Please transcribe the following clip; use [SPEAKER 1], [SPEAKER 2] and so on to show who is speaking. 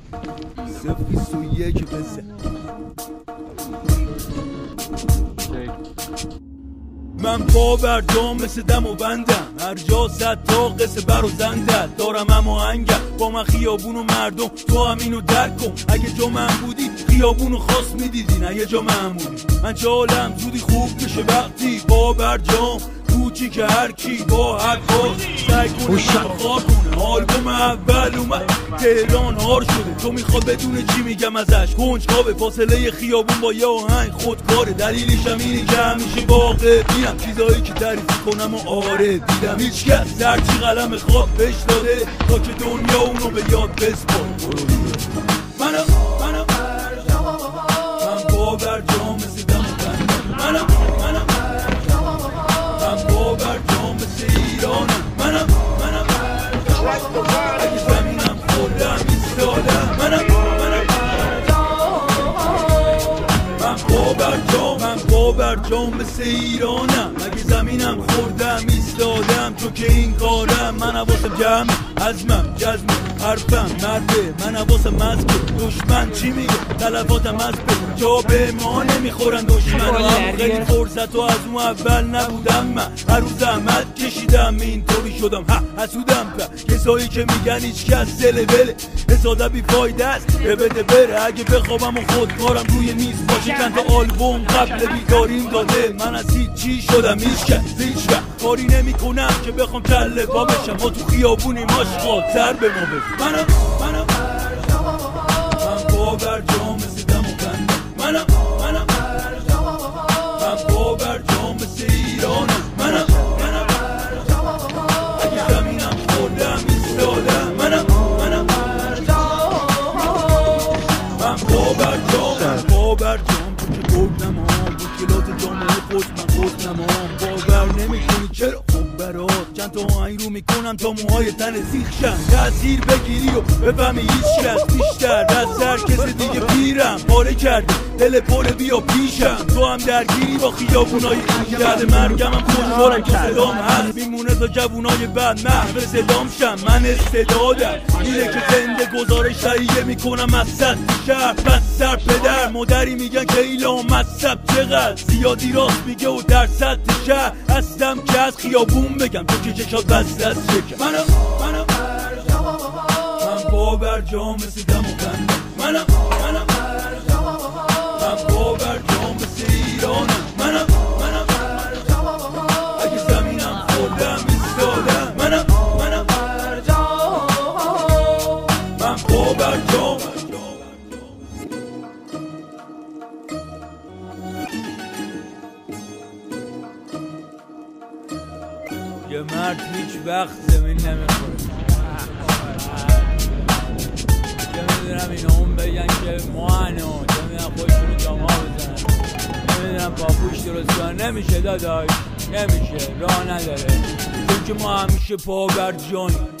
[SPEAKER 1] 021 بزن. من باور جام مثل دم و بندم، هر جا صد تا قصه بر و زندم، دارم اما انگم با من خیابون و مردم، تو هم اینو درک کن. اگه جا من بودی خیابونو خاص میدیدی، نه یه جا من بودی. من چالم زودی خوب بشه وقتی باور جام کوچی که هر کی با هر باز سعی کنه خار کنه. آلبوم اول اومد تهران هار شده، تو میخواد بدون چی میگم ازش کنجکاوه. فاصله خیابون با یه آهنگ خودکاره، دلیلش هم اینه که همیشه واقع میرم چیزایی که تعریف کنم و آره دیدم. هیچ کس هرچی قلم خواب بهش داده تا که دنیا اونو به یاد بسپاره. من باور جام مثل دم و بندم، من باور جام مثل ایرانم، من اگه زمینم خوردم ایستادم، من باور جام مثل ایرانم، اگه زمینم خوردم ایستادم. چون که این کارم من حواسم جمع، عزمم جزم حرفم مرده، من حواسم مزبه. دشمن چی میگه تلفاتم مزبه، جا به ما نمیخورن دشمن. خیلی فرصت و از اون اول نبودم، من هر روز زحمت کشیدم اینطوری شدم. حسودم به کسایی که میگن هیچ کس دل بله حساده بی فایده است بده بره. اگه بخوابم و خودکارم روی میز باشه چند تا آلبوم قبل بیداریم داده، من از هیچی شدم هیچ کس هیچ وقت کاری نمی کنم که بخوام کله با بشم. ما تو خیابونی ماشقال سر به ما بزن. من باور جام مثل دم و بندم، من باور جام مثل ایرانم، من اگه زمینم خوردم ایستادم، من باور جام تو که گفتم تو کلات جامعه خود من گفتم باور نمی کنی چرا؟ خب برات چند تا آهنگ رو میکنم تا موهای تن سیخ شن، تأثیر بگیری و بفهمی هیچ کس بیشتر دست هر کس دیگه پیرم پاره کردی دل پر بیا پیشم. تو هم درگیری با خیابونای این گرد مرگم، هم خوشحالم که صدام هست میمونه تا جوونای بد محو صدام شم. من استعدادم اینه که زنده گزارش تهیه میکنم از سطح شهر. بس سر پدر مادری میگن که ایلام مصب چقدر زیادی راست میگه و در سطح شهر هستم که از خیابون بگم تو که چشات بست از شکم. من باور جام مثل دم و بندم، من باور جام مثل ایرانم، من اگه زمینم خوردم ایستادم، من باور جام. یه مرد هیچ وقت زمین نمیخوره، چه میدونم این اون بگن که مهنو، چه میدونم خودشونو جامعه بزنن، نمیدونم پاپوش درست کنن. نمیشه داداش، نمیشه، راه نداره، چون که ما همیشه پاور جانی